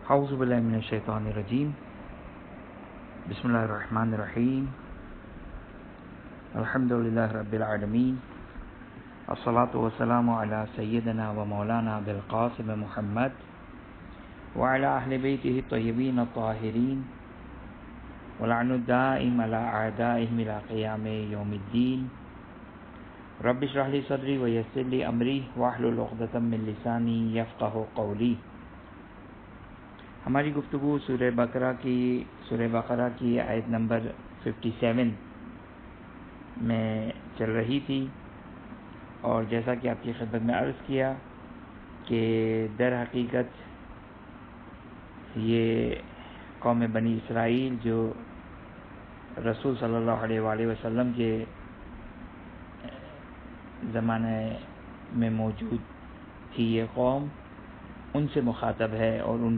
اعوذ باللہ من الشیطان الرجیم بسم اللہ الرحمن الرحیم الحمدللہ رب العالمین الصلاۃ والسلام علی سیدنا و مولانا بالقاسم محمد وعلی اہل بیتہ الطیبین الطاہرین ولعن الدائم علی اعدائہم الی قیام یوم الدین رب اشرح لی صدری ویسر لی امری واحلل عقدۃ من لسانی یفقہوا قولی۔ ہماری گفتگو سورہ بقرہ کی آیت نمبر 57 میں چل رہی تھی، اور جیسا کہ آپ کی خدمت میں عرض کیا کہ در حقیقت یہ قوم بنی اسرائیل جو رسول صلی اللہ علیہ وآلہ وسلم کے زمانے میں موجود تھی، یہ قوم ان سے مخاطب ہے اور ان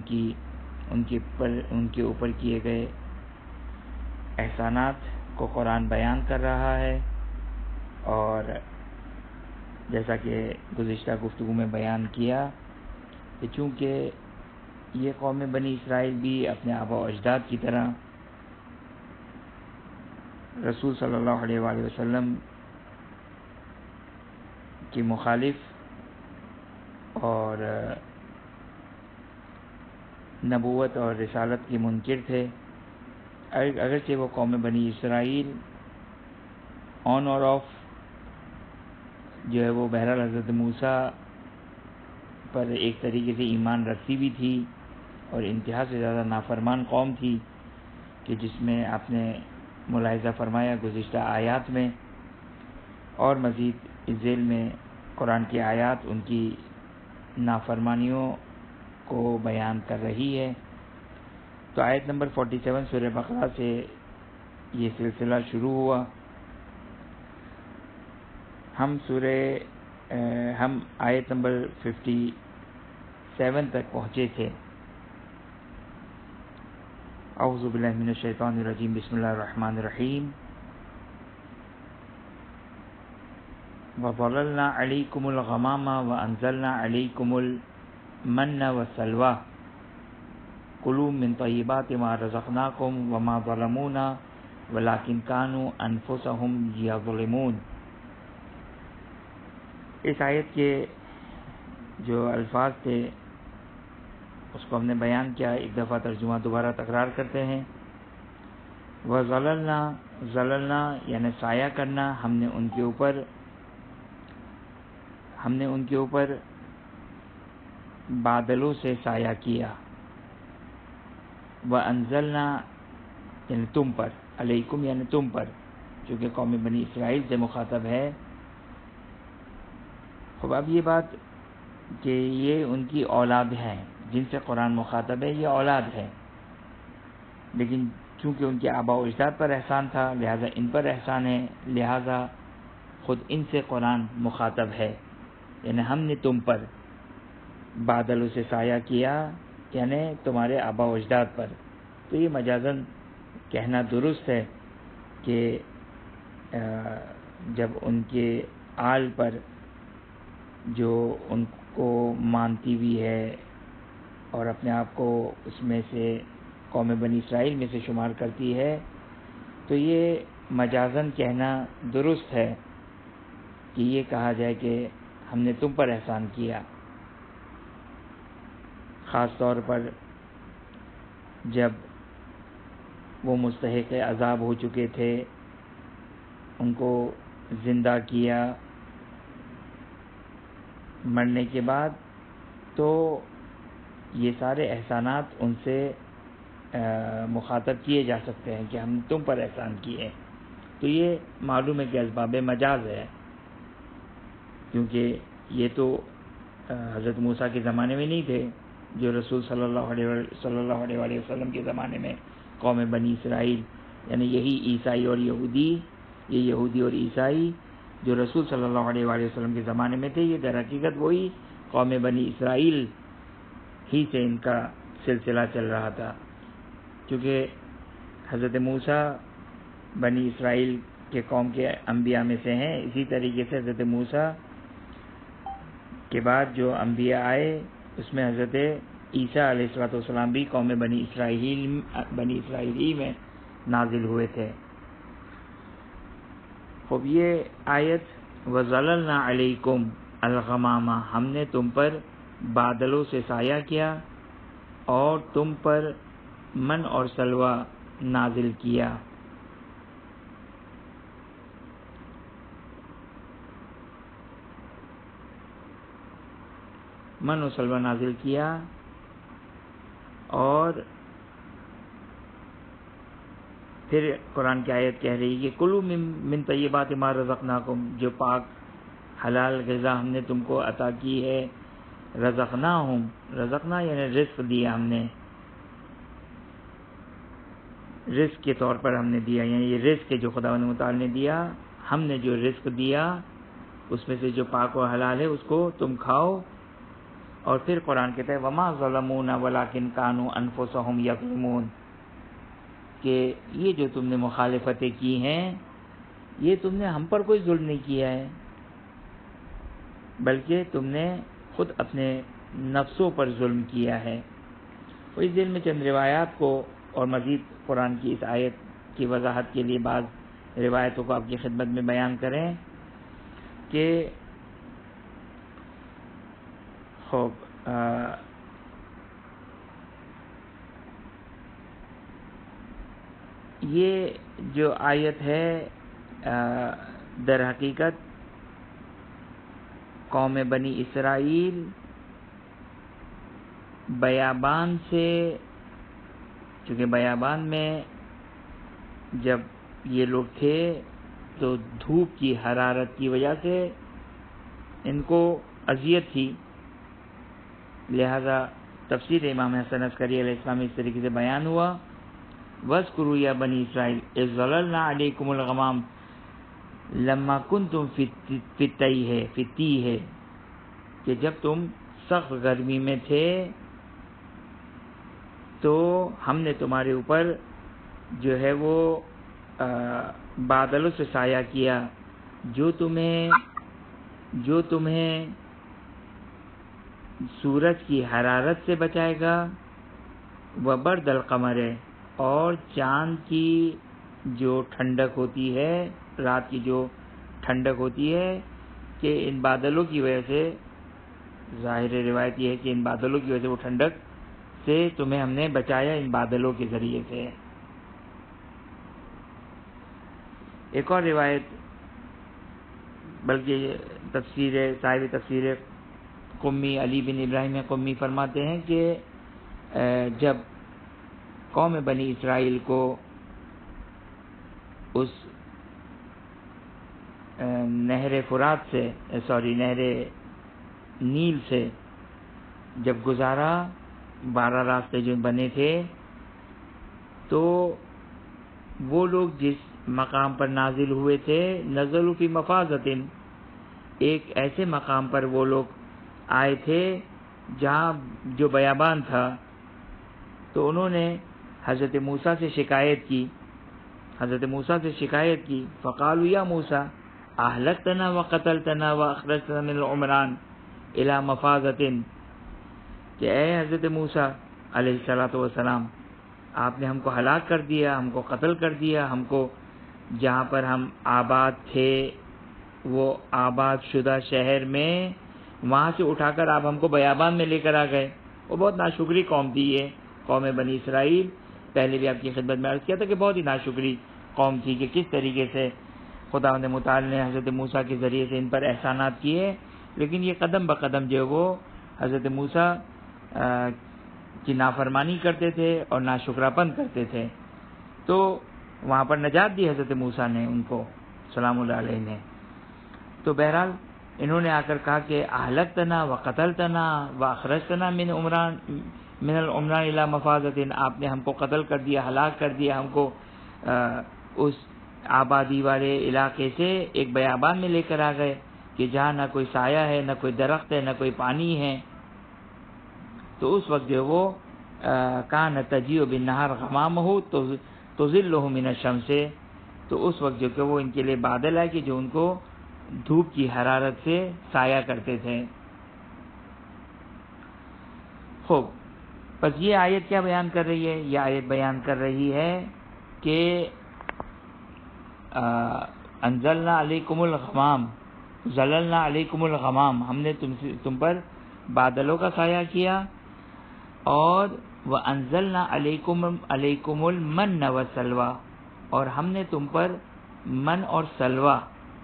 کے اوپر کیے گئے احسانات کو قرآن بیان کر رہا ہے۔ اور جیسا کہ گزشتہ گفتگو میں بیان کیا کہ چونکہ یہ قوم بنی اسرائیل بھی اپنے آبا و اجداد کی طرح رسول صلی اللہ علیہ وآلہ وسلم کی مخالف اور نبوت اور رسالت کی منکر تھے، اگرچہ وہ قوم بنی اسرائیل آن اور آف جو ہے وہ بہرحال حضرت موسیٰ پر ایک طریقے سے ایمان رکھتی بھی تھی، اور انتہا سے زیادہ نافرمان قوم تھی کہ جس میں آپ نے ملاحظہ فرمایا گزشتہ آیات میں، اور مزید اس ذیل میں قرآن کی آیات ان کی نافرمانیوں کو بیان کر رہی ہے۔ تو آیت نمبر 47 سورہ بقرہ سے یہ سلسلہ شروع ہوا۔ ہم آیت نمبر 57 تک پہنچے تھے۔ اعوذ باللہ من الشیطان الرجیم بسم اللہ الرحمن الرحیم وَظَلَلْنَا عَلَيْكُمُ الْغَمَامَ وَأَنزَلْنَا عَلَيْكُمُ الْمَنَّ وَالسَّلْوَىٰ كُلُوا مِن طَيِّبَاتِ مَا رَزَقْنَاكُمْ وَمَا ظَلَمُونَا وَلَٰكِن كَانُوا أَنفُسَهُمْ يَظْلِمُونَ۔ اس آیت کے جو الفاظ تھے اس کو ہم نے بیان کیا، ایک دفعہ ترجمہ دوبارہ تکرار کرتے ہیں۔ وَظَلَلْنَا یعنی سایہ کرنا، ہم نے ان کے اوپر بادلوں سے سایہ کیا۔ وَأَنزَلْنَا یعنی تم پر، علیکم یعنی تم پر، چونکہ قوم بنی اسرائیل سے مخاطب ہے۔ خب اب یہ بات کہ یہ ان کی اولاد ہیں، جن سے قرآن مخاطب ہے، یہ اولاد ہے، لیکن چونکہ ان کے آبا و اجداد پر احسان تھا لہذا ان پر احسان ہے، لہذا خود ان سے قرآن مخاطب ہے، یعنی ہم نے تم پر بادلوں سے سایہ کیا، یعنی تمہارے آبا و اجداد پر۔ تو یہ مجازاً کہنا درست ہے کہ جب ان کے آل پر جو ان کو مانتی بھی ہے اور اپنے آپ کو اس میں سے قوم بنی اسرائیل میں سے شمار کرتی ہے، تو یہ مجازاً کہنا درست ہے کہ یہ کہا جائے کہ ہم نے تم پر احسان کیا، خاص طور پر جب وہ مستحق عذاب ہو چکے تھے، ان کو زندہ کیا مرنے کے بعد، تو یہ سارے احسانات ان سے مخاطب کیے جا سکتے ہیں کہ ہم تم پر احسان کیے۔ تو یہ معلوم ہے کہ اسباب مجاز ہے، کیونکہ یہ تو حضرت موسیٰ کے زمانے میں نہیں تھے، جو رسول صلی اللہ علیہ وآلہ وسلم کے زمانے میں قوم بنی اسرائیل یعنی یہی عیسائی اور یہودی اور عیسائی جو رسول صلی اللہ علیہ وآلہ وسلم کے زمانے میں تھے، یہ در حقیقت وہی قوم بنی اسرائیل ہی سے ان کا سلسلہ چل رہا تھا، کیونکہ حضرت موسیٰ بنی اسرائیل کے قوم کے انبیاء میں سے ہیں۔ اسی طریقے سے حضرت موسیٰ کے بعد جو انبیاء آئے اس میں حضرت عیسیٰ علیہ السلام بھی قوم بنی اسرائیل میں نازل ہوئے تھے۔ خب یہ آیت وَظَلَلْنَا عَلَيْكُمْ الْغَمَامَ، ہم نے تم پر بادلوں سے سایہ کیا اور تم پر من اور سلوہ نازل کیا۔ من و سلوہ نازل کیا، اور پھر قرآن کی آیت کہہ رہی ہے کہ کلوا من طیبات ما رزقناکم، جو پاک حلال غذا ہم نے تم کو عطا کی ہے، رزقنا یعنی رزق دیا، ہم نے رزق کے طور پر ہم نے دیا، یعنی یہ رزق جو خداوند متعال نے دیا، ہم نے جو رزق دیا اس میں سے جو پاک و حلال ہے اس کو تم کھاؤ۔ اور پھر قرآن کہتا ہے وما ظلمونا ولکن کانوا انفسهم یظلمون، کہ یہ جو تم نے مخالفتیں کی ہیں یہ تم نے ہم پر کوئی ظلم نہیں کیا ہے، بلکہ تم نے خود اپنے نفسوں پر ظلم کیا ہے۔ اور اس دل میں چند روایات کو اور مزید قرآن کی اس آیت کی وضاحت کے لیے بعض روایتوں کو آپ کی خدمت میں بیان کریں کہ یہ جو آیت ہے در حقیقت قوم بنی اسرائیل بیابان سے، چونکہ بیابان میں جب یہ لوگ تھے تو دھوپ کی حرارت کی وجہ سے ان کو اذیت تھی، لہذا تفسیر امام حسن عسکری علیہ السلام اس طریقے سے بیان ہوا وَاذْكُرُوا يَا بَنِي إِسْرَائِيلَ إِذْ ظَلَلْنَا عَلَيْكُمُ الْغَمَامَ لَمَّا كُنْتُمْ فِي التِّيهِ، کہ جب تم سخت گرمی میں تھے تو ہم نے تمہارے اوپر جو ہے وہ بادلوں سے سایہ کیا جو تمہیں سورج کی حرارت سے بچائے گا، وبرد القمر، اور چاند کی جو ٹھنڈک ہوتی ہے، رات کی جو ٹھنڈک ہوتی ہے، کہ ان بادلوں کی وجہ سے، ظاہر روایت یہ ہے کہ ان بادلوں کی وجہ سے وہ ٹھنڈک سے تمہیں ہم نے بچایا ان بادلوں کے ذریعے سے۔ ایک اور روایت، بلکہ صاحب تفسیر قمی علی بن ابراہیم قمی فرماتے ہیں کہ جب قوم بنی اسرائیل کو اس نہر نیل سے جب گزارا، 12 راستے جو بنے تھے، تو وہ لوگ جس مقام پر نازل ہوئے تھے نزلوا فی مفازۃ، ایک ایسے مقام پر وہ لوگ آئے تھے جہاں جو بیابان تھا، تو انہوں نے حضرت موسیٰ سے شکایت کی فقالوا یا موسیٰ اہلکتنا وقتلتنا واخرجتنا من العمران الی مفازۃ، کہ اے حضرت موسیٰ علیہ السلام، آپ نے ہم کو ہلاک کر دیا، ہم کو قتل کر دیا، ہم کو جہاں پر ہم آباد تھے وہ آباد شدہ شہر میں، وہاں سے اٹھا کر آپ ہم کو بیابان میں لے کر آ گئے۔ وہ بہت ناشکری قوم تھی یہ قوم بنی اسرائیل، پہلے بھی آپ کی خدمت میں عرض کیا تھا کہ بہت ہی ناشکری قوم تھی کہ کس طریقے سے خداوند متعال نے حضرت موسیٰ کے ذریعے سے ان پر احسانات کیے، لیکن یہ قدم بقدم جو وہ حضرت موسیٰ کی نافرمانی کرتے تھے اور ناشکراپن کرتے تھے، تو وہاں پر نجات دی حضرت موسیٰ نے ان کو سلام اللہ علیہ نے۔ تو بہرحال انہوں نے آ کر کہا کہ اہلکتنا وقتلتنا واخرجتنا من العمران الی مفازۃ، آپ نے ہم کو قتل کر دیا، ہلاک کر دیا، ہم کو اس آبادی والے علاقے سے ایک بیابان میں لے کر آ گئے کہ جہاں نہ کوئی سایہ ہے، نہ کوئی درخت ہے، نہ کوئی پانی ہے۔ تو اس وقت جو وہ کان تجیء بالنہار غمامہ تظلہ من الشمس، تو اس وقت جو کہ وہ ان کے لیے بادل ہے کہ جو ان کو دھوپ کی حرارت سے سایہ کرتے تھے۔ خوب، بس یہ آیت کیا بیان کر رہی ہے؟ یہ آیت بیان کر رہی ہے کہ انزلنا علیکم الغمام، ظللنا علیکم الغمام، ہم نے تم پر بادلوں کا سایہ کیا، اور وانزلنا علیکم المن والسلوی، اور ہم نے تم پر من اور سلوہ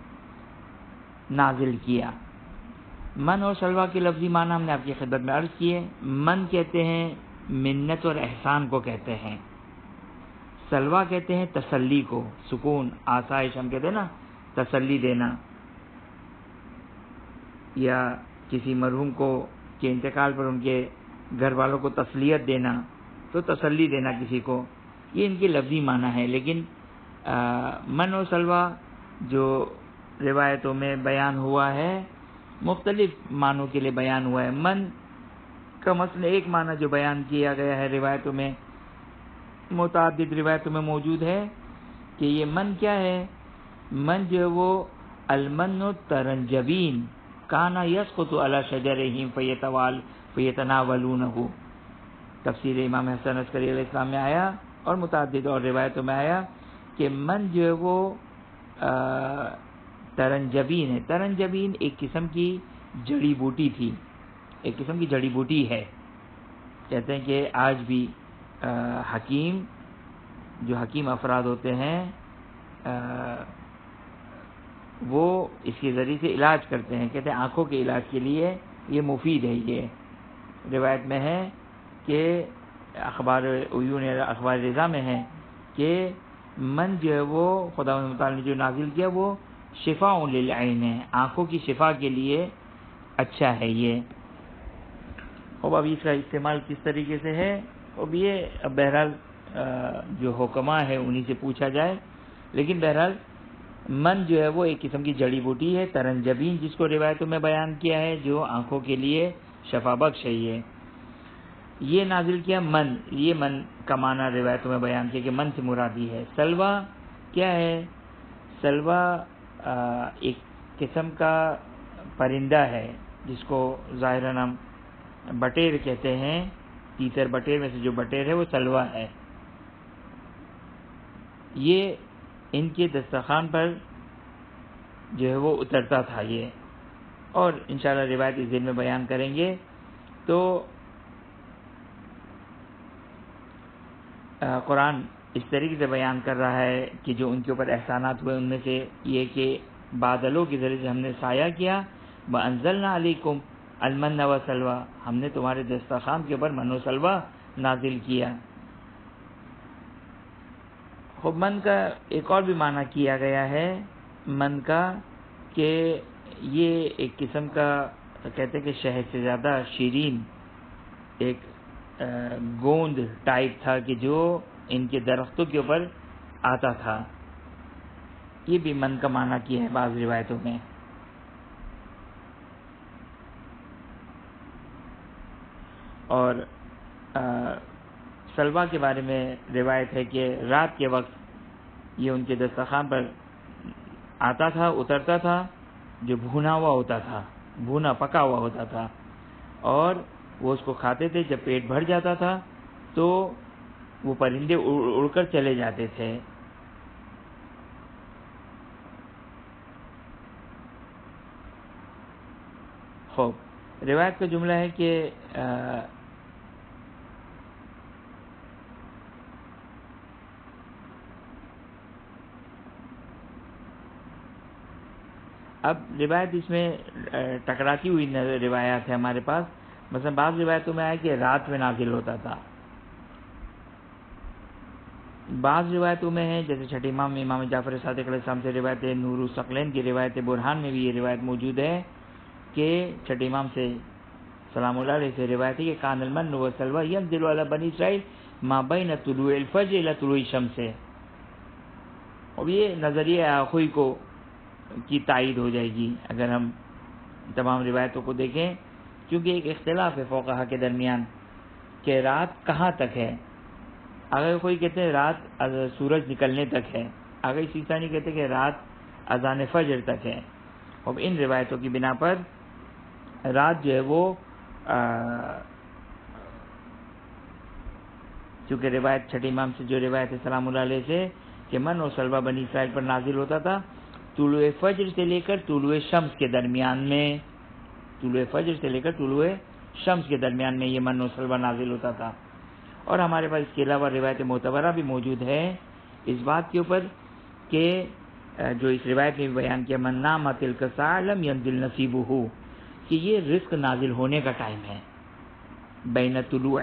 نازل کیا۔ من اور سلوہ کے لفظی معنی ہم نے آپ کی خدمت میں عرض کیے۔ من کہتے ہیں منت اور احسان کو کہتے ہیں، سلوہ کہتے ہیں تسلی کو، سکون، آسائش، ہم کہتے ہیں نا تسلی دینا، یا کسی مرحوم کو کے انتقال پر ان کے گھر والوں کو تسلیت دینا، تو تسلی دینا کسی کو، یہ ان کی لفظی معنی ہے۔ لیکن من اور سلوہ جو روایتوں میں بیان ہوا ہے مختلف معنوں کے لیے بیان ہوا ہے۔ من کا مثلا ایک معنی جو بیان کیا گیا ہے روایتوں میں، متعدد روایتوں میں موجود ہے کہ یہ من کیا ہے؟ من جو ہے وہ المن الترنجبین کانا یسقط علی شجرہم فیتناولونہ، تفسیر امام حسن عسکری علیہ السلام میں آیا اور متعدد اور روایتوں میں آیا کہ من جو ہے وہ ترنجبین ہے۔ ترنجبین ایک قسم کی جڑی بوٹی تھی، ایک قسم کی جڑی بوٹی ہے۔ کہتے ہیں کہ آج بھی حکیم جو حکیم افراد ہوتے ہیں وہ اس کے ذریعے سے علاج کرتے ہیں، کہتے ہیں آنکھوں کے علاج کے لیے یہ مفید ہے۔ یہ روایت میں ہے کہ اخبار عیون اخبار رضا میں ہے کہ من جو ہے وہ خدا متعال نے جو نازل کیا وہ شفاء للعین ہے، آنکھوں کی شفا کے لیے اچھا ہے یہ۔ اب اس کا استعمال کس طریقے سے ہے، اب یہ بہرحال جو حکماء ہے انہی سے پوچھا جائے، لیکن بہرحال من جو ہے وہ ایک قسم کی جڑی بوٹی ہے ترنجبین، جس کو روایتوں میں بیان کیا ہے جو آنکھوں کے لیے شفا بخش ہے۔ یہ نازل کیا من، یہ من کا معنی روایتوں میں بیان کیا کہ من سے مرادی ہے۔ سلوہ کیا ہے؟ سلوہ ایک قسم کا پرندہ ہے جس کو ظاہراً ہم بٹیر کہتے ہیں، تیتر بٹیر میں سے جو بٹیر ہے وہ سلوہ ہے۔ یہ ان کے دسترخوان پر جو ہے وہ اترتا تھا یہ، اور انشاءاللہ روایت اس دن میں بیان کریں گے۔ تو قرآن اس طریقے سے بیان کر رہا ہے کہ جو ان کے اوپر احسانات ہوئے ان میں سے یہ کہ بادلوں کے ذریعے سے ہم نے سایہ کیا، وَأَنزَلْنَا عَلَيْكُمْ الْمَنَّ وَالسَّلْوَىٰ، ہم نے تمہارے دسترخوان کے اوپر من و سلوہ نازل کیا۔ خب من کا ایک اور بھی معنی کیا گیا ہے من کا کہ یہ ایک قسم کا کہتے ہیں کہ شہد سے زیادہ شیرین ایک گوند ٹائپ تھا کہ جو ان کے درختوں کے اوپر آتا تھا، یہ بھی من کا معنی کیا ہے بعض روایتوں میں۔ اور سلوہ کے بارے میں روایت ہے کہ رات کے وقت یہ ان کے دسترخوان پر آتا تھا، اترتا تھا، جو بھونا ہوا ہوتا تھا، بھونا پکا ہوا ہوتا تھا، اور وہ اس کو کھاتے تھے۔ جب پیٹ بھر جاتا تھا تو وہ پرندے اڑ کر چلے جاتے تھے۔ خوب روایت کا جملہ ہے کہ اب روایت اس میں ٹکراتی ہوئی روایات ہے ہمارے پاس۔ مثلا بعض روایتوں میں آیا کہ رات میں نازل ہوتا تھا، بعض روایتوں میں ہے جیسے چھٹے امام جعفر صادق علیہ السلام سے روایت ہے، نور الثقلین کی روایت برہان میں بھی یہ روایت موجود ہے کہ چھٹے امام سے سلام اللہ علیہ سے روایت ہے کہ کان المن والسلوى ينزل على بنی اسرائیل ما بین طلوع الفجر الى طلوع الشمس۔ اب یہ نظریہ آخوئی کو کی تائید ہو جائے گی اگر ہم تمام روایتوں کو دیکھیں، کیونکہ ایک اختلاف ہے فقہا کے درمیان کہ رات کہاں تک ہے۔ اگر کوئی کہتے ہیں رات سورج نکلنے تک ہے، اگر اسی ثانی کہتے ہیں کہ رات اذان فجر تک ہے۔ اب ان روایتوں کی بنا پر رات جو ہے وہ چونکہ روایت چھٹے امام سے جو روایت ہے سلام اللہ علیہ سے کہ من اور سلوہ بنی اسرائیل پر نازل ہوتا تھا طلوع فجر سے لے کر طلوع شمس کے درمیان میں، طلوع فجر سے لے کر طلوع شمس کے درمیان میں یہ من و سلوہ نازل ہوتا تھا۔ اور ہمارے پاس اس کے علاوہ روایت معتبرہ بھی موجود ہے اس بات کے اوپر کہ جو اس روایت میں بیان کیا من نام تلک الساعۃ لم ینزل نصیبہ، کہ یہ رزق نازل ہونے کا ٹائم ہے، بین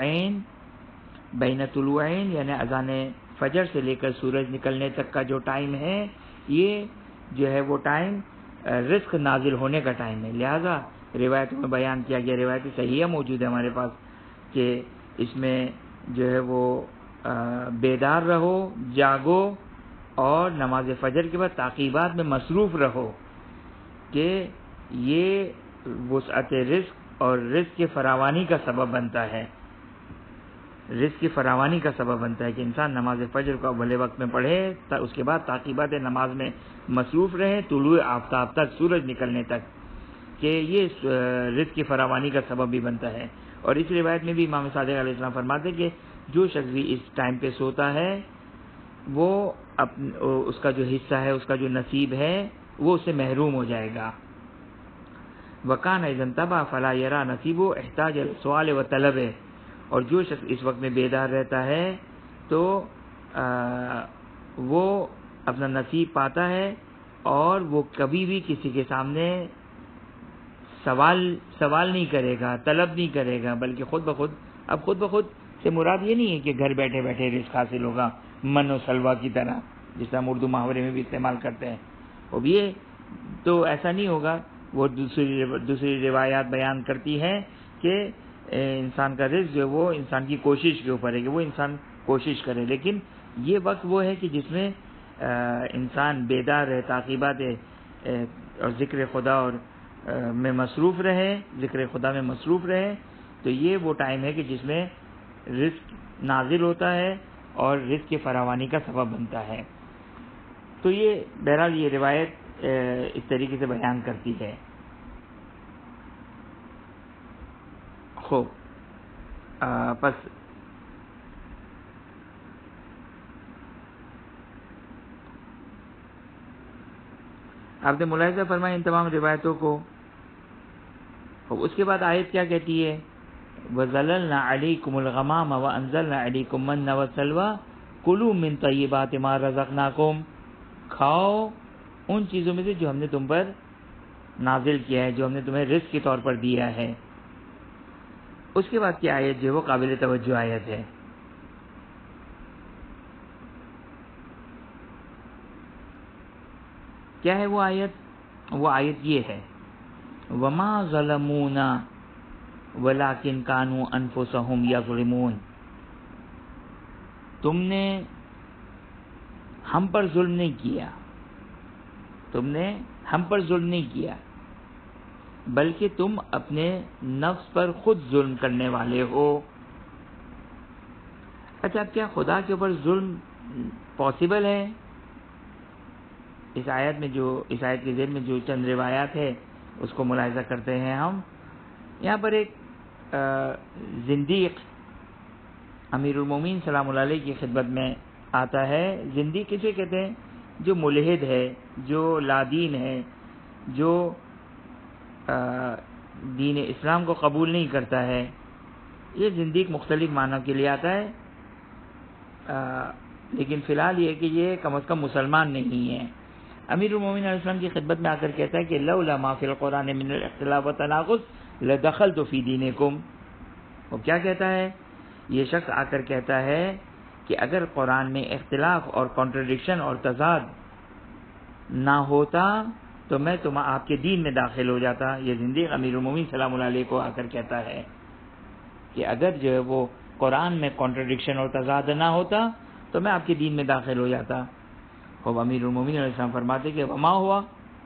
طلوعین یعنی اذان فجر سے لے کر سورج نکلنے تک کا جو ٹائم ہے یہ جو ہے وہ ٹائم رزق نازل ہونے کا ٹائم ہے۔ لہذا روایتوں میں بیان کیا گیا، روایت صحیحہ موجود ہے ہمارے پاس کہ اس میں جو ہے وہ بیدار رہو، جاگو اور نماز فجر کے بعد تعقیبات میں مصروف رہو کہ یہ وسعت رزق اور رزق کی فراوانی کا سبب بنتا ہے، رزق کی فراوانی کا سبب بنتا ہے کہ انسان نماز فجر کو بھلے وقت میں پڑھے، اس کے بعد تعقیبات نماز میں مصروف رہے طلوع آفتاب تک، سورج نکلنے تک، کہ یہ رزق کی فراوانی کا سبب بھی بنتا ہے۔ اور اس روایت میں بھی امام صادق علیہ السلام فرماتے ہیں کہ جو شخص بھی اس ٹائم پہ سوتا ہے وہ اس کا جو حصہ ہے، اس کا جو نصیب ہے وہ اس سے محروم ہو جائے گا۔ وَكَانَ إِذَا انْتَبَهَ فَلَا يَرَى نَصِيبُهُ احتاج السؤال وطلب، اور جو شخص اس وقت میں بیدار رہتا ہے تو وہ اپنا نصیب پاتا ہے اور وہ کبھی بھی کسی کے سامنے سوال نہیں کرے گا، طلب نہیں کرے گا، بلکہ خود بخود سے مراد یہ نہیں ہے کہ گھر بیٹھے بیٹھے رزق حاصل ہوگا من و سلوہ کی طرح جس طرح ہم اردو محاورے میں بھی استعمال کرتے ہیں، اب یہ تو ایسا نہیں ہوگا۔ وہ دوسری روایات بیان کرتی ہیں کہ انسان کا رزق جو ہے وہ انسان کی کوشش کے اوپر ہے کہ وہ انسان کوشش کرے، لیکن یہ وقت وہ ہے کہ جس میں انسان بیدار رہے، تعقیبات اور ذکر خدا اور میں مصروف رہے، ذکر خدا میں مصروف رہے، تو یہ وہ ٹائم ہے کہ جس میں رزق نازل ہوتا ہے اور رزق کی فراوانی کا سبب بنتا ہے۔ تو یہ بہرحال یہ روایت اس طریقے سے بیان کرتی ہے۔ خوب پس آپ نے ملاحظہ فرمایا ان تمام روایتوں کو۔ اس کے بعد آیت کیا کہتی ہے؟ وَظَلَلْنَا عَلَيْكُمُ الْغَمَامَ وَأَنزَلْنَا عَلَيْكُمْ مَنَّ وَالسَّلْوَىٰ كُلُوا مِن طَيِّبَاتِ مَا رَزَقْنَاكُمْ، کھاؤ ان چیزوں میں سے جو ہم نے تم پر نازل کیا ہے، جو ہم نے تمہیں رزق کے طور پر دیا ہے۔ اس کے بعد کی آیت جو ہے وہ قابل توجہ آیت ہے۔ کیا ہے وہ آیت؟ وہ آیت یہ ہے وَمَا ظَلَمُونَا وَلَٰكِن كَانُوا أَنفُسَهُمْ يَظْلِمُونَ، تم نے ہم پر ظلم نہیں کیا، تم نے ہم پر ظلم نہیں کیا بلکہ تم اپنے نفس پر خود ظلم کرنے والے ہو۔ اچھا، کیا خدا کے اوپر ظلم پاسبل ہے؟ اس آیت کے ذیل میں جو چند روایات ہے اس کو ملاحظہ کرتے ہیں ہم۔ یہاں پر ایک زندیق امیر المومنین سلام اللہ علیہ کی خدمت میں آتا ہے۔ زندیق کسے کہتے ہیں؟ جو ملحد ہے، جو لادین ہے، جو دین اسلام کو قبول نہیں کرتا ہے، یہ زندیق مختلف معنوں کے لیے آتا ہے، لیکن فی الحال یہ کہ یہ کم از کم مسلمان نہیں ہے۔ امیر المومنین علیہ السلام کی خدمت میں آ کر کہتا ہے کہ لولا ما فی القرآن من الاختلاف والتناقض لدخلت فی دینکم۔ وہ کیا کہتا ہے؟ یہ شخص آ کر کہتا ہے کہ اگر قرآن میں اختلاف اور کانٹرڈکشن اور تضاد نہ ہوتا تو میں آپ کے دین میں داخل ہو جاتا۔ یہ زندیق امیر المومنین سلام اللہ علیہ کو آ کر کہتا ہے کہ اگر جو ہے وہ قرآن میں کانٹرڈکشن اور تضاد نہ ہوتا تو میں آپ کے دین میں داخل ہو جاتا۔ خوب امیر المومنین علیہ السلام فرماتے کہ وما ہوا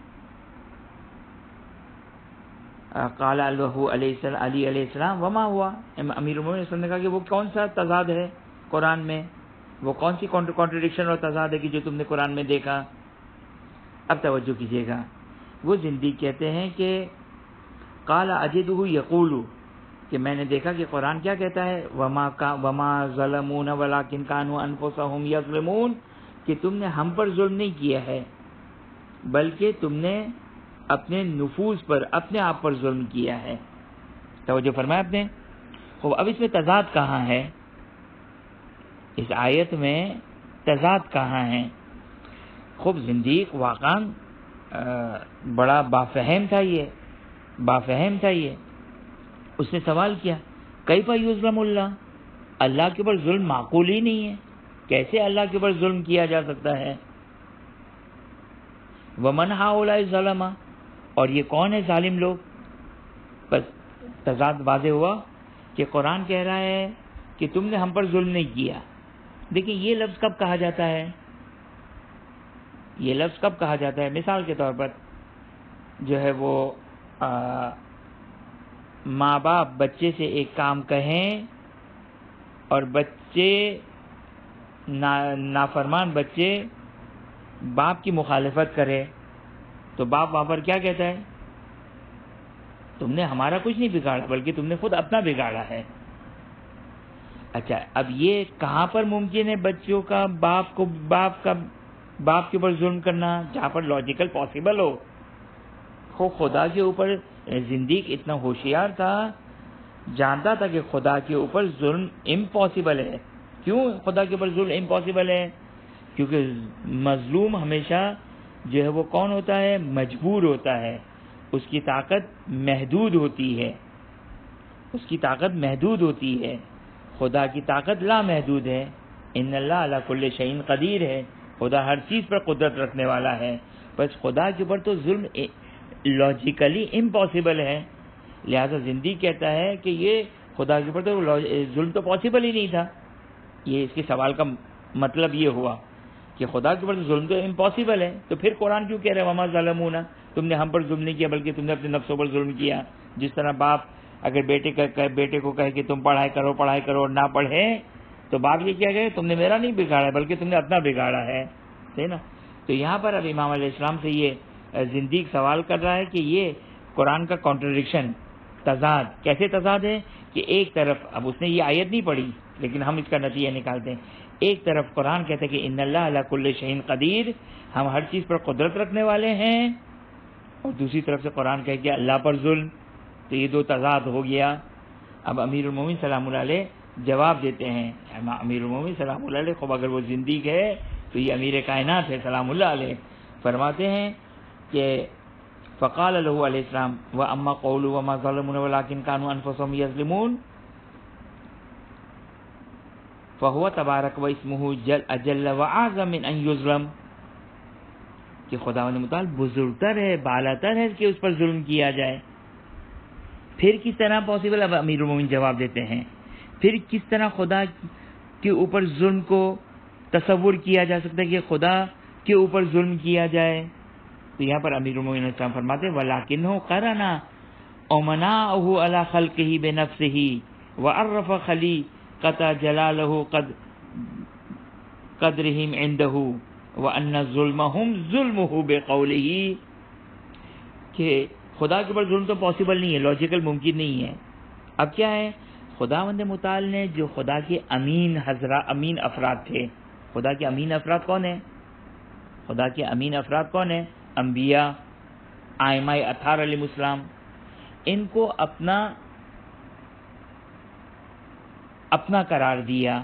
قال علی علیہ السلام وما ہوا، امیر المومنین علیہ السلام نے کہا کہ وہ کون سا تضاد ہے قرآن میں، وہ کون سی کانٹرڈکشن اور تضاد ہے کہ جو تم نے قرآن میں دیکھا؟ اب توجہ کیجیے گا، وہ زندیق کہتے ہیں کہ قال اجدہ یقول، کہ میں نے دیکھا کہ قرآن کیا کہتا ہے، وما ظلمون ولکن کانوا انفسهم یظلمون، کہ تم نے ہم پر ظلم نہیں کیا ہے بلکہ تم نے اپنے نفوس پر، اپنے آپ پر ظلم کیا ہے۔ توجہ فرمایا آپ نے۔ خوب، اب اس میں تضاد کہاں ہے؟ اس آیت میں تضاد کہاں ہے؟ خوب، زندیق واقعاً بڑا بافہم تھا یہ۔ اس نے سوال کیا، کیف یظلم اللہ کے اوپر ظلم معقول ہی نہیں ہے، کیسے اللہ کے اوپر ظلم کیا جا سکتا ہے؟ ومن ہؤلاء الظلماء، اور یہ کون ہے ظالم لوگ؟ بس تضاد واضح ہوا کہ قرآن کہہ رہا ہے کہ تم نے ہم پر ظلم نہیں کیا۔ دیکھیں یہ لفظ کب کہا جاتا ہے؟ یہ لفظ کب کہا جاتا ہے؟ مثال کے طور پر جو ہے وہ ماں باپ بچے سے ایک کام کہیں اور بچے نافرمان بچے باپ کی مخالفت کرے تو باپ وہاں پر کیا کہتا ہے؟ تم نے ہمارا کچھ نہیں بگاڑا بلکہ تم نے خود اپنا بگاڑا ہے۔ اچھا، اب یہ کہاں پر ممکن ہے بچوں کا باپ کے اوپر ظلم کرنا؟ جہاں پر لاجیکل پاسبل ہو۔ خدا کے اوپر زندیق اتنا ہوشیار تھا، جانتا تھا کہ خدا کے اوپر ظلم امپاسبل ہے۔ کیوں خدا کے اوپر ظلم امپاسبل ہے؟ کیونکہ مظلوم ہمیشہ جو ہے وہ کون ہوتا ہے؟ مجبور ہوتا ہے، اس کی طاقت محدود ہوتی ہے، خدا کی طاقت لامحدود ہے۔ ان اللہ علی کل شیء قدیر ہے، خدا ہر چیز پر قدرت رکھنے والا ہے، بس خدا کے اوپر تو ظلم لاجیکلی امپاسبل ہے۔ لہذا زندگی کہتا ہے کہ یہ خدا کے اوپر تو ظلم تو پاسبل ہی نہیں تھا۔ یہ اس کے سوال کا مطلب یہ ہوا کہ خدا کے اوپر تو ظلم تو امپاسبل ہے، تو پھر قرآن کیوں کہہ رہے وما ظلمونا، تم نے ہم پر ظلم نہیں کیا بلکہ تم نے اپنے نفسوں پر ظلم کیا۔ جس طرح باپ اگر بیٹے کو کہے کہ تم پڑھائی کرو اور نہ پڑھے تو باپ یہ کیا کہے، تم نے میرا نہیں بگاڑا بلکہ تم نے اپنا بگاڑا ہے نا۔ تو یہاں پر اب امام علیہ السلام سے یہ زندیق سوال کر رہا ہے کہ یہ قرآن کا کانٹرڈکشن، تضاد، کیسے تضاد ہے کہ ایک طرف اب اس نے یہ آیت نہیں پڑھی لیکن ہم اس کا نتیجہ نکالتے ہیں۔ ایک طرف قرآن کہتا ہے کہ ان اللہ علی کل شیء قدیر، ہم ہر چیز پر قدرت رکھنے والے ہیں، اور دوسری طرف سے قرآن کہے کہ اللہ پر ظلم، تو یہ دو تضاد ہو گیا۔ اب امیر المومنین سلام اللہ علیہ جواب دیتے ہیں۔ امیر المومنین سلام اللہ علیہ، خوب اگر وہ زندگی ہے تو یہ امیر کائنات ہے سلام اللہ علیہ، فرماتے ہیں کہ فقال له علیہ السلام واما قولوا وما ظلمونا ولكن كانوا انفسهم يظلمون فهو تبارک واسمه اجل واعظم من ان يظلم، کہ خداوند متعال بزرگتر ہے، بالاتر ہے کہ اس پر ظلم کیا جائے۔ پھر کس طرح پاسبل؟ اب امیر المومنین جواب دیتے ہیں، پھر کس طرح خدا کے اوپر ظلم کو تصور کیا جا سکتا ہے کہ خدا کے اوپر ظلم کیا جائے؟ تو یہاں پر امیر المومنین السلام فرماتے ہیں وَلَكِنْهُ قَرَنَا وَمَنَاعَهُ عَلَى خَلْقِهِ بِنَفْسِهِ وَعَرَّفَ خَلِيقَةَ جَلَالَهُ قَدْرِهِمْ عِنْدَهُ وَأَنَّ ظُلْمَهُمْ ظُلْمُهُ بِقَوْلِهِ، کہ خدا کے اوپر ظلم تو پاسبل نہیں ہے، لاجیکل ممکن نہیں ہے۔ اب کیا ہے؟ خداوند متعال نے جو خدا کے امین افراد تھے، خدا کے امین افراد کون ہیں؟ خدا کے امین افراد کون ہیں؟ انبیاء، ائمہ اطہار علیہ السلام، ان کو اپنا قرار دیا،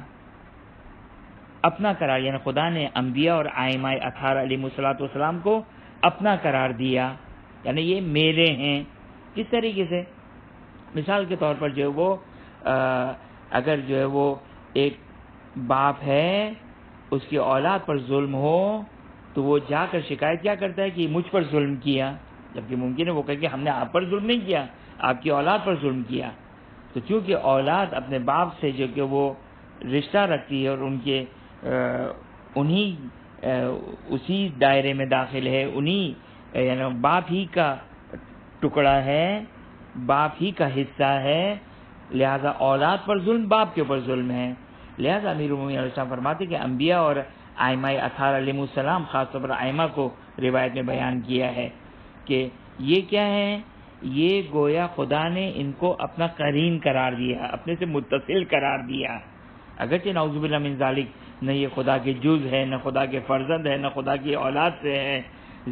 یعنی خدا نے انبیاء اور ائمہ اطہار علیہ السلام کو اپنا قرار دیا، یعنی یہ میرے ہیں۔ کس طریقے سے؟ مثال کے طور پر جو ہے وہ اگر جو ہے وہ ایک باپ ہے، اس کی اولاد پر ظلم ہو تو وہ جا کر شکایت کیا کرتا ہے کہ مجھ پر ظلم کیا، جبکہ ممکن ہے وہ کہے کہ ہم نے آپ پر ظلم نہیں کیا، آپ کی اولاد پر ظلم کیا۔ تو چونکہ اولاد اپنے باپ سے جو کہ وہ رشتہ رکھتی ہے اور ان کے اسی دائرے میں داخل ہے، یعنی باپ ہی کا ٹکڑا ہے، باپ ہی کا حصہ ہے، لہذا اولاد پر ظلم باپ کے اوپر ظلم ہے۔ لہذا امیر المومنین علیہ السلام فرماتے کہ انبیاء اور ائمہ اطہار علیہ السلام، خاص طور پر ائمہ کو روایت میں بیان کیا ہے کہ یہ کیا ہے؟ یہ گویا خدا نے ان کو اپنا قرین قرار دیا، اپنے سے متصل قرار دیا، اگرچہ نعوذ باللہ من ذالک نہ یہ خدا کے جز ہے، نہ خدا کے فرزند ہے، نہ خدا کی اولاد سے ہے۔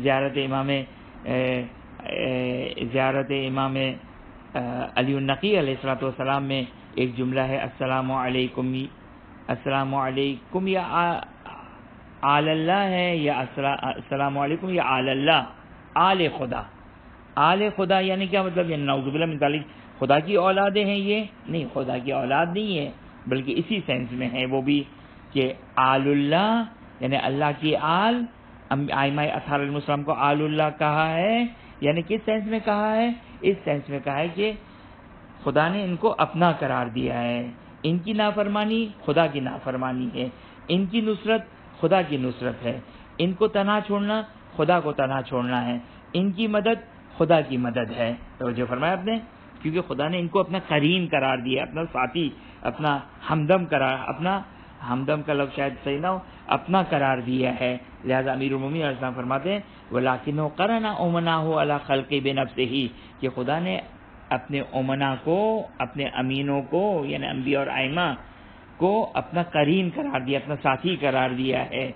زیارت امام علی النقی علیہ السلام میں ایک جملہ ہے، السلام علیکم یا آل اللہ ہے، یا السلام علیکم یا آل اللہ، آل خدا۔ آل خدا یعنی کیا مطلب؟ یعنی نعوذ باللہ من ذالک خدا کی اولادیں ہیں یہ؟ نہیں، خدا کی اولاد نہیں ہے، بلکہ اسی سینس میں ہے وہ بھی کہ آل اللہ یعنی اللہ کی آل۔ ائمہ اطہار علیہ السلام کو آل اللہ کہا ہے، یعنی کس سینس میں کہا ہے؟ اس سینس میں کہا ہے کہ خدا نے ان کو اپنا قرار دیا ہے، ان کی نافرمانی خدا کی نافرمانی ہے، ان کی نصرت خدا کی نصرت ہے، ان کو تنہا چھوڑنا خدا کو تنہا چھوڑنا ہے، ان کی مدد خدا کی مدد ہے۔ توجہ فرمایا آپ نے، کیونکہ خدا نے ان کو اپنا قرین قرار دیا، اپنا ساتھی، اپنا ہمدم اپنا ہمدم کا لفظ شاید صحیح نہ ہو، اپنا قرار دیا ہے۔ لہذا امیر المومنین علیہ السلام فرماتے ہیں وَلَٰكِنَّهُ قَرَنَ أُمَنَاهُ عَلَىٰ خَلْقِ بِنَفْسِهِ، کہ خدا نے اپنے امنا کو، اپنے امینوں کو یعنی انبیاء اور ائمہ کو اپنا قرین قرار دیا، اپنا ساتھی قرار دیا ہے۔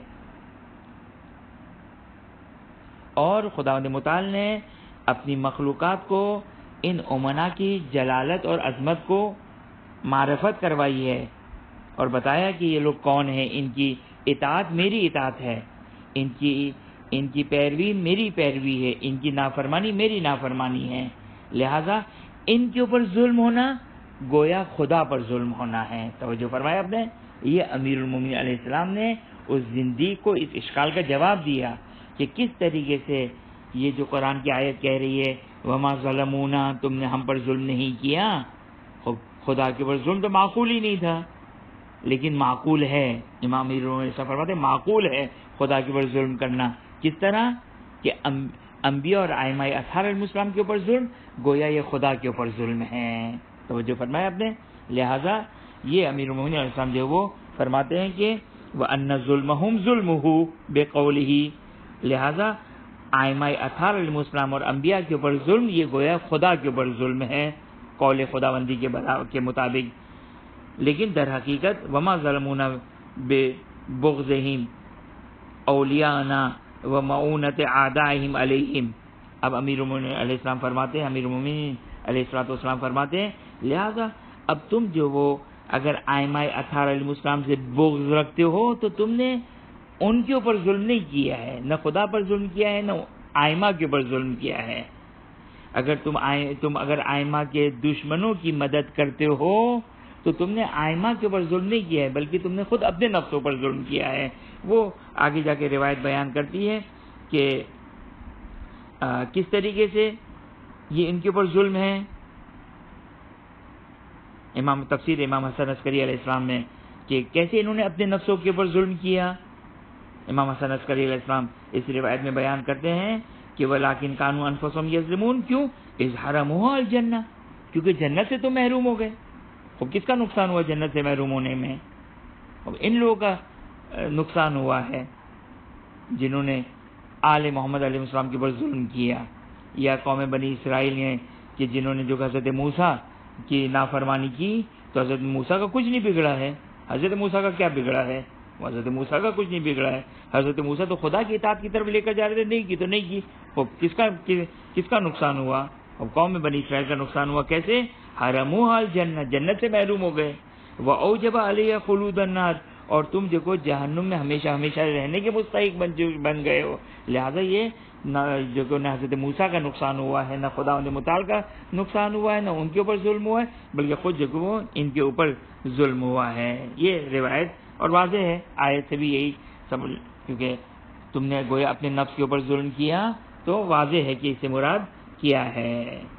اور خداوند متعال نے اپنی مخلوقات کو ان امنا کی جلالت اور عظمت کو معرفت کروائی ہے اور بتایا کہ یہ لوگ کون ہیں، ان کی اطاعت میری اطاعت ہے، ان کی پیروی میری پیروی ہے، ان کی نافرمانی میری نافرمانی ہے، لہذا ان کے اوپر ظلم ہونا گویا خدا پر ظلم ہونا ہے۔ توجہ فرمایا آپ نے، یہ امیر المومنین علیہ السلام نے اس زندیق کو اس اشکال کا جواب دیا کہ کس طریقے سے یہ جو قرآن کی آیت کہہ رہی ہے وَمَا ظَلَمُونَا، تم نے ہم پر ظلم نہیں کیا، خدا کے اوپر ظلم تو معقول ہی نہیں تھا، لیکن معقول ہے، امام امیر المومنین فرماتے ہیں معقول ہے خدا کے اوپر ظلم کرنا۔ کس طرح کہ انبیاء اور ائمہ اطہار علیہ السلام کے اوپر ظلم گویا یہ خدا کے اوپر ظلم ہے۔ توجہ فرمایا آپ نے، لہذا یہ امیر المومنین علیہ السلام جو وہ فرماتے ہیں کہ وَأَنَّ ظُلْمَهُمْ ظُلْمُهُ بِقَوْلِهِ، لہذا ائمہ اطہار علیہ السلام اور انبیاء کے اوپر ظلم یہ گویا خدا کے اوپر ظلم ہے قول خداوندی کے مطابق، لیکن در حقیقت وما ظلمونا ببغضہم اولیاءنا ومعونت اعدائہم علیہم۔ اب امیر المومنین علیہ السلام فرماتے ہیں، امیر المومنین علیہ السلام فرماتے ہیں لہذا اب تم جو وہ اگر ائمہ اطہار علیہ السلام سے بغض رکھتے ہو تو تم نے ان کے اوپر ظلم نہیں کیا ہے، نہ خدا پر ظلم کیا ہے، نہ ائمہ کے اوپر ظلم کیا ہے۔ اگر تم اگر ائمہ کے دشمنوں کی مدد کرتے ہو تو تم نے ائمہ کے اوپر ظلم نہیں کیا ہے، بلکہ تم نے خود اپنے نفسوں پر ظلم کیا ہے۔ وہ آگے جا کے روایت بیان کرتی ہے کہ کس طریقے سے یہ ان کے اوپر ظلم ہے۔ تفسیر امام حسن عسکری علیہ السلام میں کہ کیسے انہوں نے اپنے نفسوں کے اوپر ظلم کیا۔ امام حسن عسکری علیہ السلام اس روایت میں بیان کرتے ہیں کہ وَلَٰكِنْ كَانُوا أَنفُسَهُمْ يَظْلِمُونَ، کیوں؟ إِذْ حَرَمُوهَا الْجَنَّةَ، کیونکہ جنت سے تو محروم ہو گئے۔ اب کس کا نقصان ہوا جنت سے محروم ہونے میں؟ اب ان لوگوں کا نقصان ہوا ہے جنہوں نے آل محمد علیہ السلام کے اوپر ظلم کیا، یا قوم بنی اسرائیل نے کہ جنہوں نے جو حضرت موسیٰ کی نافرمانی کی تو حضرت موسیٰ کا کچھ نہیں بگڑا ہے۔ حضرت موسیٰ کا کیا بگڑا ہے؟ حضرت موسیٰ کا کچھ نہیں بگڑا ہے۔ حضرت موسیٰ تو خدا کی اطاعت کی طرف لے کر جا رہے تھے، نہیں کی تو نہیں کی۔ اب کس کا نقصان ہوا؟ اب قوم بنی اسرائیل کا نقصان ہوا۔ کیسے؟ حرموها الجنہ، جنت سے محروم ہو گئے۔ وَأَوْجَبَ عَلَيْهَا خُلُودَ النَّارِ، اور تم دیکھو جہنم میں ہمیشہ ہمیشہ رہنے کے مستحق بن گئے ہو۔ لہذا یہ جو کہ نہ حضرت موسیٰ کا نقصان ہوا ہے، نہ خداوند متعال کا نقصان ہوا ہے، نہ ان کے اوپر ظلم ہوا ہے، بلکہ خود جو کہ وہ ان کے اوپر ظلم ہوا ہے۔ یہ روایت اور واضح ہے آیت سے بھی یہی سب، کیونکہ تم نے گویا اپنے نفس کے اوپر ظلم کیا تو واضح ہے کہ اس سے مراد کیا ہے۔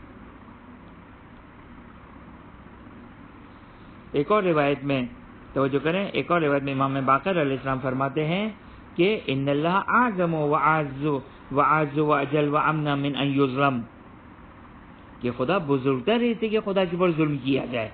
ایک اور روایت میں توجہ کریں، ایک اور روایت میں امام باقر علیہ السلام فرماتے ہیں کہ ان اللہ اعظم واعز واجل وامن من ان یظلم، کہ خدا بزرگتر ہے کہ خدا کے اوپر ظلم کیا جائے۔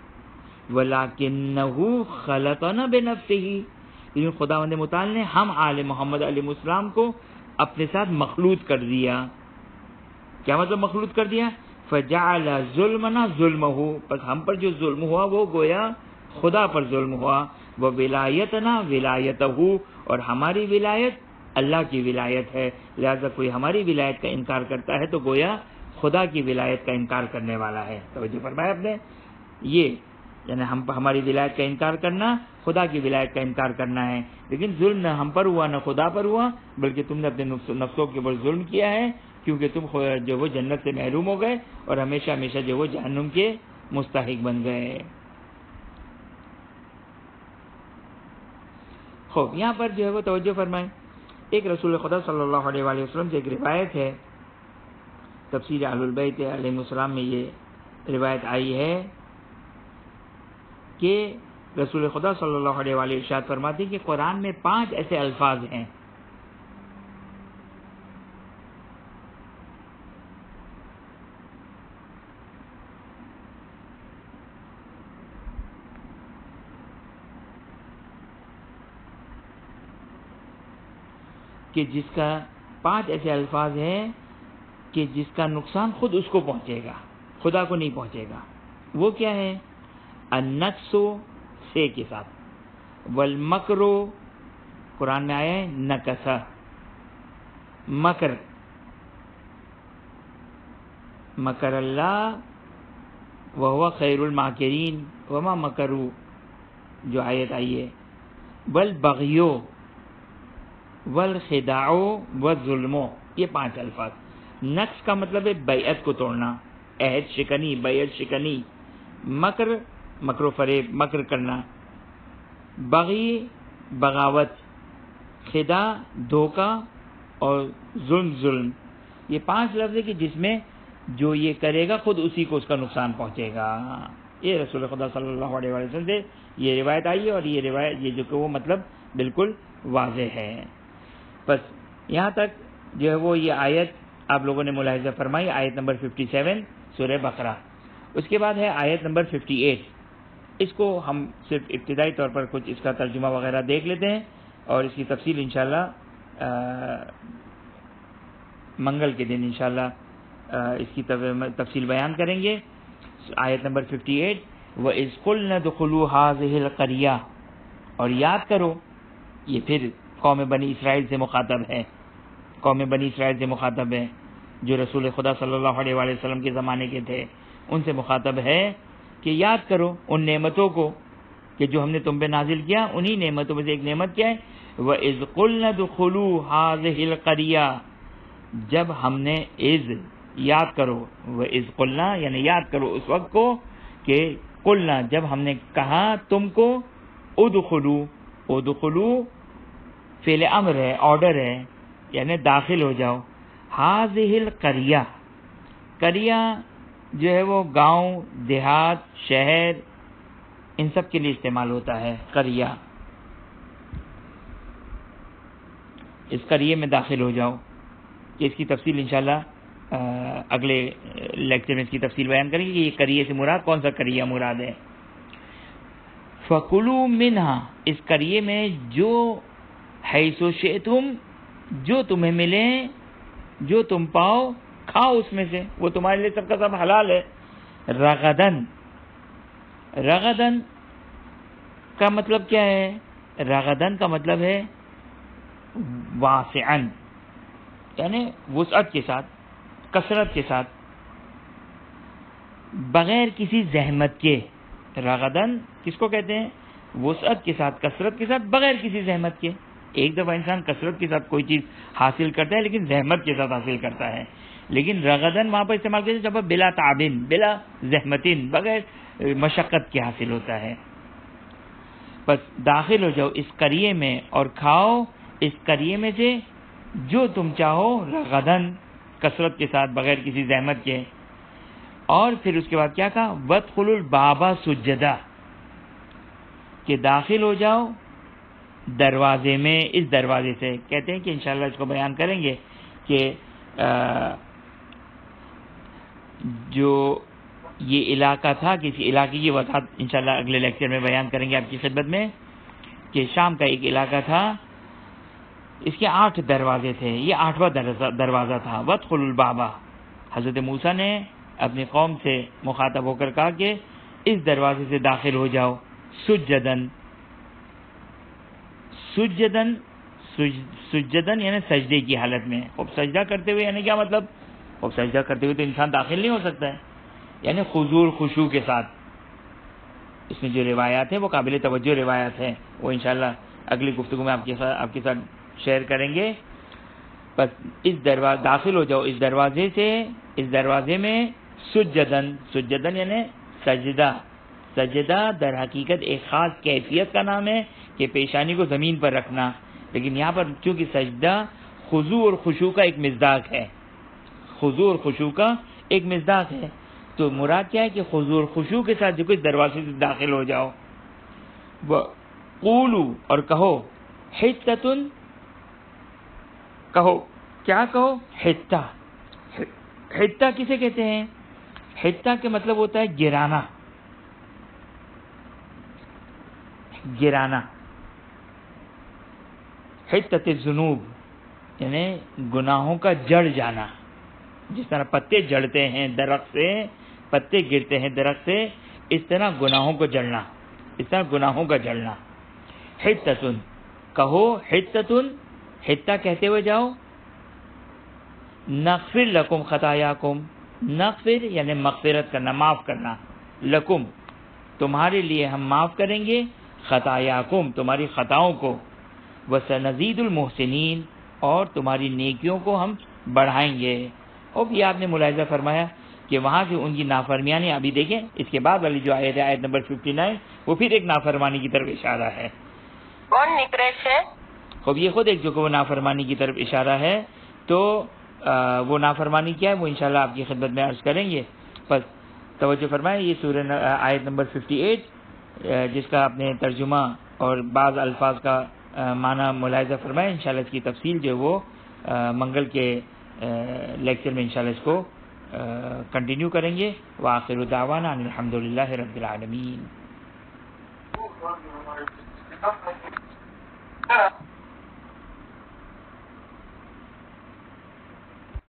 ولکنہ خلقنا بنفسہ، لیکن خداوند متعال نے ہم آل محمد علیہ السلام کو اپنے ساتھ مخلوط کر دیا۔ کیا مطلب مخلوط کر دیا؟ فجعل ظلمنا ظلمہ، پس ہم پر جو ظلم ہوا وہ گویا خدا پر ظلم ہوا، وولایتنا ولایتہ، اور ہماری ولایت اللہ کی ولایت ہے، لہذا کوئی ہماری ولایت کا انکار کرتا ہے تو گویا خدا کی ولایت کا انکار کرنے والا ہے۔ توجہ فرمایا آپ نے، یہ یعنی ہماری ولایت کا انکار کرنا خدا کی ولایت کا انکار کرنا ہے، لیکن ظلم نہ ہم پر ہوا نہ خدا پر ہوا، بلکہ تم نے اپنے نفسوں کے اوپر ظلم کیا ہے، کیونکہ تم جو وہ جنت سے محروم ہو گئے اور ہمیشہ ہمیشہ جو وہ جہنم کے مستحق بن گئے۔ خوب یہاں پر جو ہے وہ توجہ فرمائیں، ایک رسول خدا صلی اللہ علیہ وآلہ وسلم سے ایک روایت ہے، تفسیر اہل البیت علیہ السلام میں یہ روایت آئی ہے کہ رسول خدا صلی اللہ علیہ وآلہ ارشاد فرماتے ہیں کہ قرآن میں 5 ایسے الفاظ ہیں کہ جس کا 5 ایسے الفاظ ہیں کہ جس کا نقصان خود اس کو پہنچے گا، خدا کو نہیں پہنچے گا۔ وہ کیا ہے؟ النقص سے کے ساتھ، والمکر، قرآن میں آیا ہے نکسا، مکر، مکر اللہ وہو خیر الماکرین وما مکروا، جو آیت آئی ہے، والبغیو والخداع والظلم، یہ 5 الفاظ۔ نقص کا مطلب ہے بیعت کو توڑنا، عہد شکنی، بیعت شکنی، مکر، مکر و فریب، مکر کرنا، بغی بغاوت، خدا دھوکہ، اور ظلم۔ یہ 5 لفظ ہے کہ جس میں جو یہ کرے گا خود اسی کو اس کا نقصان پہنچے گا۔ یہ رسول خدا صلی اللہ علیہ وسلم سے یہ روایت آئی ہے، اور یہ روایت یہ جو کہ وہ مطلب بالکل واضح ہے۔ بس یہاں تک جو ہے وہ یہ آیت آپ لوگوں نے ملاحظہ فرمائی، آیت نمبر 57 سورہ بقرہ۔ اس کے بعد ہے آیت نمبر 58، اس کو ہم صرف ابتدائی طور پر کچھ اس کا ترجمہ وغیرہ دیکھ لیتے ہیں، اور اس کی تفصیل انشاءاللہ منگل کے دن انشاءاللہ اس کی تفصیل بیان کریں گے۔ آیت نمبر 58، وَإِذْ قُلْنَا ادْخُلُوا هَٰذِهِ الْقَرْيَةَ، اور یاد کرو، یہ پھر قوم بنی اسرائیل سے مخاطب ہے، قوم بنی اسرائیل سے مخاطب ہے، جو رسول خدا صلی اللہ علیہ وآلہ وسلم کے زمانے کے تھے، ان سے مخاطب ہے کہ یاد کرو ان نعمتوں کو کہ جو ہم نے تم پہ نازل کیا، انہی نعمتوں میں سے ایک نعمت کیا ہے؟ وَإِذْ قُلْنَا ادْخُلُوا هَٰذِهِ الْقَرْيَةَ، جب ہم نے یاد کرو، وَإِذْ قُلْنَا یعنی یاد کرو اس وقت کو کہ قلنا جب ہم نے کہا تم کو، ادخلوا فعل امر ہے، آرڈر ہے، یعنی داخل ہو جاؤ، هَٰذِهِ الْقَرْيَةَ، قریہ جو ہے وہ گاؤں، دیہات، شہر، ان سب کے لیے استعمال ہوتا ہے قریہ، اس قریے میں داخل ہو جاؤ۔ اس کی تفصیل انشاءاللہ اگلے لیکچر میں اس کی تفصیل بیان کریں گے کہ یہ قریے سے مراد کون سا قریہ مراد ہے۔ فَكُلُوا مِنْهَا، اس قریے میں جو حیث شئتم، جو تمہیں ملے، جو تم پاؤ، کھاؤ اس میں سے، وہ تمہارے لیے سب کا سب حلال ہے۔ رغدن کا مطلب کیا ہے؟ رغدن کا مطلب ہے واسعن، یعنی وسعت کے ساتھ، کثرت کے ساتھ، بغیر کسی زحمت کے۔ رغدن کس کو کہتے ہیں؟ وسعت کے ساتھ، کثرت کے ساتھ، بغیر کسی زحمت کے۔ ایک دفعہ انسان کثرت کے ساتھ کوئی چیز حاصل کرتا ہے لیکن زحمت کے ساتھ حاصل کرتا ہے، لیکن رغدن وہاں پر استعمال کرتے ہیں جب بلا تعبن، بلا زحمتن، بغیر مشقت کے حاصل ہوتا ہے۔ بس داخل ہو جاؤ اس قریے میں اور کھاؤ اس قریے میں سے جو تم چاہو، رغدن کثرت کے ساتھ، بغیر کسی زحمت کے۔ اور پھر اس کے بعد کیا کہا؟ وَادْخُلُوا الْبَابَ سُجَّدًا، کہ داخل ہو جاؤ دروازے میں، اس دروازے سے۔ کہتے ہیں کہ انشاءاللہ اس کو بیان کریں گے کہ جو یہ علاقہ تھا، کسی علاقے کی وضاحت انشاءاللہ اگلے لیکچر میں بیان کریں گے آپ کی خدمت میں، کہ شام کا ایک علاقہ تھا، اس کے 8 دروازے تھے، یہ 8واں دروازہ تھا۔ وَادْخُلُوا الْبَابَ، حضرت موسیٰ نے اپنی قوم سے مخاطب ہو کر کہا کہ اس دروازے سے داخل ہو جاؤ سجدن. سجدن سجدن یعنی سجدے کی حالت میں. اب سجدہ کرتے ہوئے یعنی کیا مطلب؟ اب سجدہ کرتے ہوئے تو انسان داخل نہیں ہو سکتا ہے، یعنی خضوع خشوع کے ساتھ. اس میں جو روایات ہیں وہ قابل توجہ روایات ہیں، وہ انشاءاللہ اگلی گفتگو میں آپ کے ساتھ شیئر کریں گے. بس اس دروازے داخل ہو جاؤ اس دروازے سے، اس دروازے میں سجدن. سجدن یعنی سجدہ. سجدہ در حقیقت ایک خاص کیفیت کا نام ہے کہ پیشانی کو زمین پر رکھنا، لیکن یہاں پر چونکہ سجدہ خضوع اور خشوع کا ایک مصداق ہے، خضوع اور خشوع کا ایک مصداق ہے، تو مراد کیا ہے کہ خضوع اور خشوع کے ساتھ جو کچھ دروازے سے داخل ہو جاؤ. قولو اور کہو حتۃ، کہو کیا کہو؟ حتہ. حتہ کسے کہتے ہیں؟ حتہ کے مطلب ہوتا ہے گرانا. گرانا. حتۃ الذنوب یعنی گناہوں کا جڑ جانا. جس طرح پتے جڑتے ہیں درخت سے، پتے گرتے ہیں درخت سے، اس طرح گناہوں کو جڑنا، اس طرح گناہوں کا جڑنا. حتۃ کہو حتۃ، حتہ کہتے ہوئے جاؤ. نغفر لکم خطایاکم. نغفر یعنی مغفرت کرنا، معاف کرنا. لکم تمہارے لیے ہم معاف کریں گے، خطایاکم تمہاری خطاؤں کو. وسنزید المحسنین اور تمہاری نیکیوں کو ہم بڑھائیں گے. اور بھی آپ نے ملاحظہ فرمایا کہ وہاں سے ان کی نافرمانی، ابھی دیکھیں اس کے بعد والی جو آیت ہے آیت نمبر 59، وہ پھر ایک نافرمانی کی طرف اشارہ ہے. کون نکریش ہے؟ خب یہ خود ایک جو کہ وہ نافرمانی کی طرف اشارہ ہے. تو وہ نافرمانی کیا ہے وہ انشاءاللہ آپ کی خدمت میں عرض کریں گے. بس توجہ فرمائیں، یہ سورہ آیت نمبر 58 جس کا آپ نے ترجمہ اور بعض الفاظ کا معنی ملاحظہ فرمائیں. انشاءاللہ اس کی تفصیل جو وہ منگل کے لیکچر میں انشاءاللہ اس کو کنٹینیو کریں گے. وآخر دعوانا ان الحمدللہ رب العالمین.